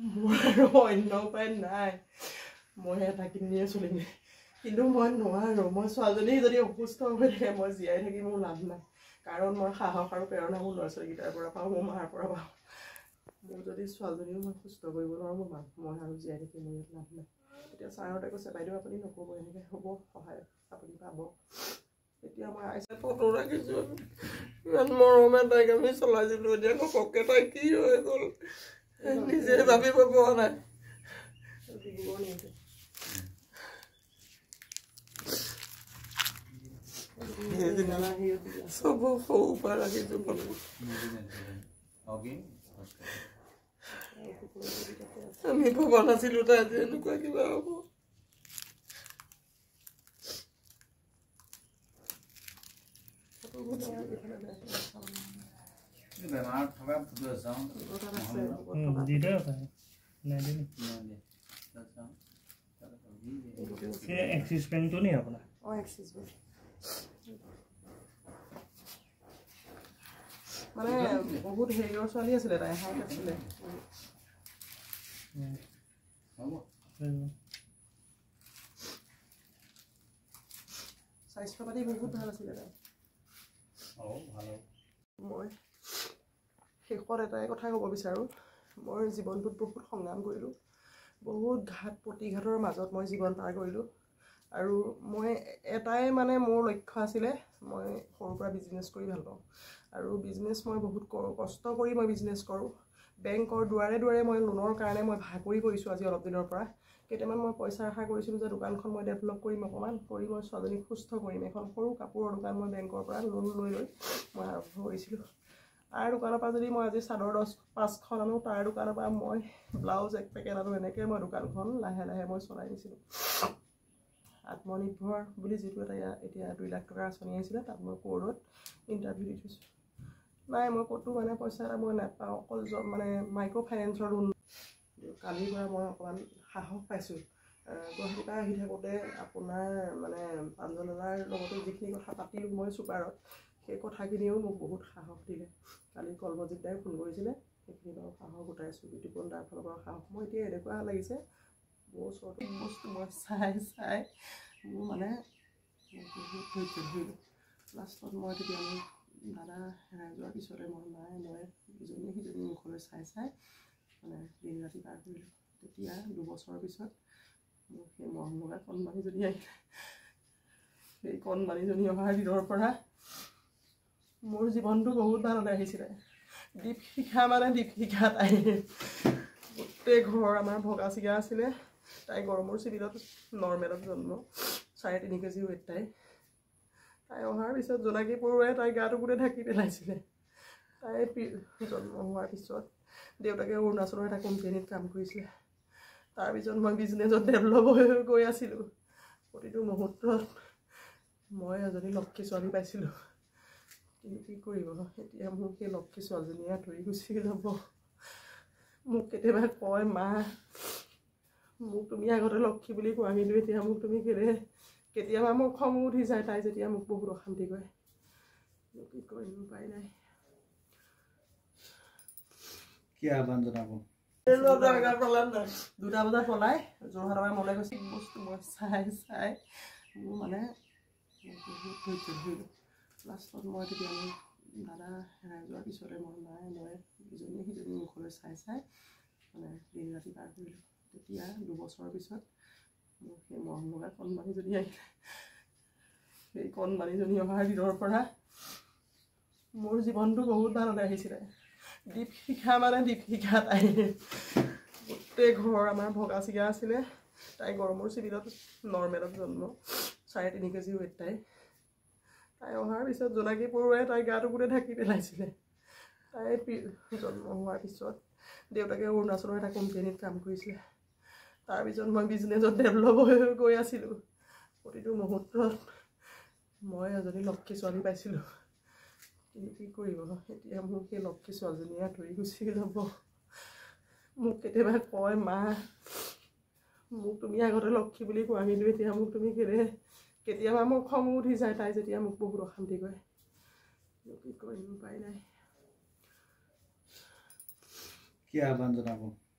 মোৰ আৰু অন্য উপায় নাই মই এটা কিনিয়ে চলিম কিন্তু মই নোৱাৰো মই ছোৱালীজনী যদি অসুস্থ হৈ থাকে মই জীয়াই থাকি মোৰ লাভ নাই কাৰণ মই সাহস আৰু প্ৰেৰণা মোৰ ল'ৰা ছোৱালীকেইটাৰ পৰা পাওঁ মোৰ মাৰ পৰা পাওঁ মোৰ যদি ছোৱালীজনীও মই সুস্থ কৰিব নোৱাৰোঁ মোৰ মাক মই আৰু জীয়াই থাকি মোৰ ইয়াত লাভ নাই এতিয়া ছাৰহঁতে কৈছে বাইদেউ আপুনি নক'ব এনেকৈ হ'ব সহায় আপুনি পাব এতিয়া মই আইছে ফটো ৰাখিছোঁ ইমান মৰমে তাইক আমি চলাইছিলোঁ এতিয়া ঘপককৈ তাই কি হৈ গ'ল নিজে ভাবিব পৰা নাই সব সৰু পৰা ৰাখিছোঁ ফটো আমি ভবা নাছিলোঁ তাই যে এনেকুৱা কিবা হ'ব বেমাৰ থকা ফটো চাওঁ एक्सिस बैंक तो नहीं अपना एक्सिस बैंक মানে বহুত হেৰিয়ৰ ছোৱালী আছিলে তাই হাইট আছিলে স্বাস্থ্য পাতি বহুত ভাল আছিলে তাই মই শেষত এটাই কথা ক'ব বিচাৰোঁ মই জীৱনটোত বহুত সংগ্ৰাম কৰিলোঁ বহুত ঘাট প্ৰতিঘাতৰ মাজত মই জীৱন পাৰ কৰিলোঁ আৰু মই এটাই মানে মোৰ লক্ষ্য আছিলে মই সৰুৰ পৰা বিজনেছ কৰি ভাল পাওঁ আৰু বিজনেছ মই বহুত কষ্ট কৰি মই বিজনেছ কৰোঁ বেংকৰ দুৱাৰে দুৱাৰে মই লোনৰ কাৰণে মই ভাগৰি পৰিছোঁ আজি অলপ দিনৰ পৰা কেইটামান মই পইচা আশা কৰিছিলোঁ যে দোকানখন মই ডেভেলপ কৰিম অকণমান কৰি মই ছোৱালীজনীক সুস্থ কৰিম এখন সৰু কাপোৰৰ দোকান মই বেংকৰ পৰা লোন লৈ মই আৰম্ভ কৰিছিলোঁ তাৰ দোকানৰ পৰা যদি মই আজি চাদৰ 5খন আনো তাৰ দোকানৰ পৰা মই ব্লাউজ 1 পেকেট আনো এনেকৈ মই দোকানখন লাহে লাহে মই চলাই নিছিলোঁ আত্মনিৰ্ভৰ বুলি যিটো এটা এতিয়া 2 লাখ টকাৰ আঁচনি আহিছিলে তাত মই কোৰ্টত ইণ্টাৰভিউ দি থৈছোঁ নাই মই ক'তো মানে পইচা এটা মই নাপাওঁ অকল মানে মাইক্ৰ' ফাইনেন্সৰ লোন কালিৰ পৰা মই অকণমান সাহস পাইছোঁ গুৱাহাটীৰ পৰা আহি থাকোঁতে আপোনাৰ মানে প্ৰাঞ্জলদাৰ লগতে যিখিনি কথা পাতিলোঁ মই চুপাৰত সেই কথাখিনিও মোক বহুত সাহস দিলে কালি কলমজিত দাই ফোন কৰিছিলে সেইখিনি বাৰু সাহস গোটাইছোঁ বিতুপন দাৰ ফালৰ পৰা সাহস মই এতিয়া এনেকুৱা লাগিছে মোৰ ওচৰতো বস্তু মই চাই মোৰ মানে বহুত ধৈৰ্য ধৰিলোঁ লাষ্টত মই তেতিয়া মোৰ দাদা হেৰাই যোৱাৰ পিছতে মই মায়ে মই ইজনীয়ে সিজনী মুখলৈ চাই মানে দিন ৰাতি পাৰ কৰিলোঁ তেতিয়া 2 বছৰৰ পিছত মোৰ সেই মৰম লগা কণমানিজনী আহিলে সেই কণমানিজনী অহাৰ দিনৰ পৰা মোৰ জীৱনটো বহুত ভাললৈ আহিছিলে দীপশিখা মানে দীপশিখা তাই গোটেই ঘৰ আমাৰ ভগা চিগা আছিলে তাই গড়মূৰ চিভিলত নৰ্মেলত জন্ম 3.5 কেজি ৱেইট তাই অহাৰ পিছত জোনাকী পৰুৱাই তাই গাটো গোটেই ঢাকি পেলাইছিলে তাই জন্ম হোৱাৰ পিছত দেউতাকে অৰুণাচলৰ এটা কোম্পানীত কাম কৰিছিলে তাৰপিছত মই বিজনেছত ডেভেলপ হৈ গৈ আছিলোঁ প্ৰতিটো মুহূৰ্তত মই এজনী লক্ষী ছোৱালী পাইছিলোঁ কিন্তু কি কৰিব এতিয়া মোক সেই লক্ষী ছোৱালীজনীয়ে ধৰি গুচি যাব মোক কেতিয়াবা কয় মা মোক তুমি আগতে লক্ষী বুলি কোৱা কিন্তু এতিয়া মোক তুমি কেতিয়াবা মোৰ খং উঠি যায় তাই যেতিয়া মোক বহুত অশান্তি কৰে কি কৰিম উপায় নাই কি আহ্বান জনাব 2টা বজাত পলাই যোৰহাটৰ পৰা মোলৈ গৈছে বস্তু মই চাই মোৰ মানে বহুত ধৈৰ্য ধৰিলোঁ লাষ্টত মই তেতিয়া মোৰ দাদা হেৰাই যোৱাৰ পিছতে মই মায়ে মই ইজনীয়ে সিজনী মুখলৈ চাই মানে দিন ৰাতি পাৰ কৰিলোঁ তেতিয়া 2 বছৰৰ পিছত মোৰ সেই মৰম লগা কণমানিজনী আহিলে সেই কণমানিজনী অহাৰ দিনৰ পৰা মোৰ জীৱনটো বহুত ভাললৈ আহিছিলে দীপশিখা মানে দীপশিখা তাই গোটেই ঘৰ আমাৰ ভগা চিগা আছিলে তাই গড়মূৰ চিভিলত নৰ্মেলত জন্ম 3.5 কেজি ৱেইট তাই অহাৰ পিছত জোনাকী পৰুৱাই তাই গাটো গোটেই ঢাকি পেলাইছিলে তাই জন্ম হোৱাৰ পিছত দেউতাকে অৰুণাচলৰ এটা কোম্পানীত কাম কৰিছিলে তাৰপিছত মই বিজনেছত ডেভেলপ হৈ গৈ আছিলোঁ প্ৰতিটো মুহূৰ্তত মই এজনী লক্ষী ছোৱালী পাইছিলোঁ কিন্তু কি কৰিব এতিয়া মোক সেই লক্ষী ছোৱালীজনীয়ে ধৰি গুচি যাব মোক কেতিয়াবা কয় মা মোক তুমি আগতে লক্ষী বুলি কোৱা কিন্তু এতিয়া মোক তুমি কেতিয়াবা মোৰ খং উঠি যায় তাই যেতিয়া মোক বহুত অশান্তি কৰে কি কৰিম উপায় নাই কি আহ্বান জনাব